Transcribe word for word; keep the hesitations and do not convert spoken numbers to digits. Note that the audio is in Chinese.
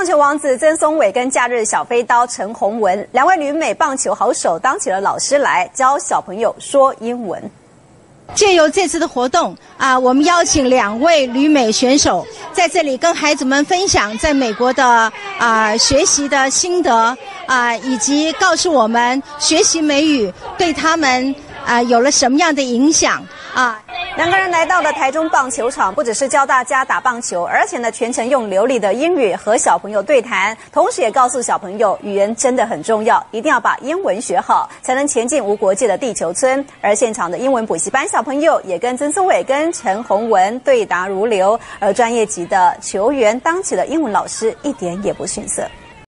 棒球王子曾松伟跟假日小飞刀陈宏文两位旅美棒球好手当起了老师来教小朋友说英文。 借由这次的活动啊，我们邀请两位旅美选手在这里跟孩子们分享在美国的啊学习的心得啊，以及告诉我们学习美语对他们啊有了什么样的影响啊。 两个人来到了台中棒球场，不只是教大家打棒球，而且呢全程用流利的英语和小朋友对谈，同时也告诉小朋友语言真的很重要，一定要把英文学好，才能前进无国界的地球村。而现场的英文补习班小朋友也跟曾松伟跟陈宏文对答如流，而专业级的球员当起了英文老师，一点也不逊色。